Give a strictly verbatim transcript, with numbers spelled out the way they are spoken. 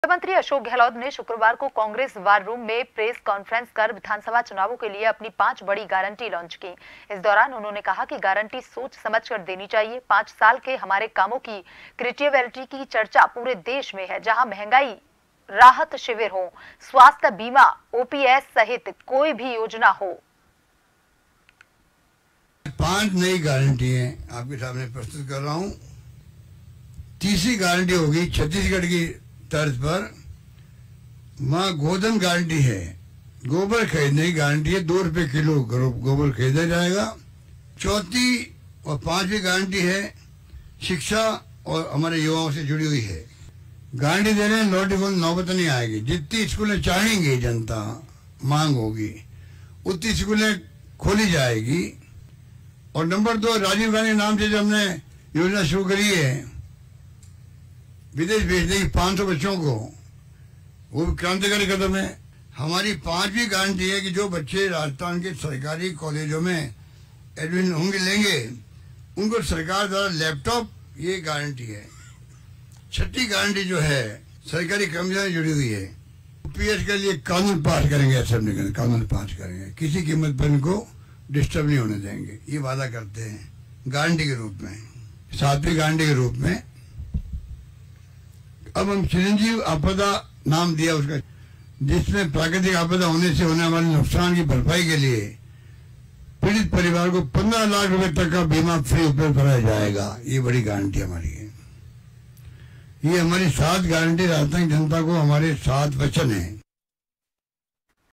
मुख्यमंत्री अशोक गहलोत ने शुक्रवार को कांग्रेस वार रूम में प्रेस कॉन्फ्रेंस कर विधानसभा चुनावों के लिए अपनी पांच बड़ी गारंटी लॉन्च की। इस दौरान उन्होंने कहा कि गारंटी सोच समझकर देनी चाहिए। पांच साल के हमारे कामों की क्रिएटिविटी की चर्चा पूरे देश में है, जहां महंगाई राहत शिविर हो, स्वास्थ्य बीमा, ओपीएस सहित कोई भी योजना हो। पांच नई गारंटी है आपके सामने प्रस्तुत कर रहा हूँ। तीसरी गारंटी होगी छत्तीसगढ़ की तर्ज पर, मां गोधन गारंटी है। गोबर खरीदने की गारंटी है, दो रुपए किलो गोबर खरीदा जाएगा। चौथी और पांचवी गारंटी है शिक्षा और हमारे युवाओं से जुड़ी हुई है। गारंटी देने लौटी को नौबत नहीं आएगी। जितनी स्कूलें चाहेंगे जनता मांग होगी उतनी स्कूलें खोली जाएगी। और नंबर दो, राजीव गांधी नाम से जो हमने योजना शुरू करी है विदेश भेजने की पांच सौ बच्चों को, वो भी क्रांतिकारी कदम है। हमारी पांचवी गारंटी है कि जो बच्चे राजस्थान के सरकारी कॉलेजों में एडमिशन होंगे लेंगे उनको सरकार द्वारा लैपटॉप, ये गारंटी है। छठी गारंटी जो है सरकारी कर्मचारी से जुड़ी हुई है। पीएस के लिए कानून पास करेंगे, असेंबली का कानून पास करेंगे, किसी कीमत पर इनको डिस्टर्ब नहीं होने देंगे, ये वादा करते हैं गारंटी के रूप में। सातवीं गारंटी के रूप में अब हम चिरंजीव आपदा नाम दिया उसका, जिसमें प्राकृतिक आपदा होने से होने वाले नुकसान की भरपाई के लिए पीड़ित परिवार को पंद्रह लाख रुपए तक का बीमा फ्री उपलब्ध कराया जाएगा। ये बड़ी गारंटी हमारी है। ये हमारी सात गारंटी राजस्थान की जनता को हमारे सात वचन है।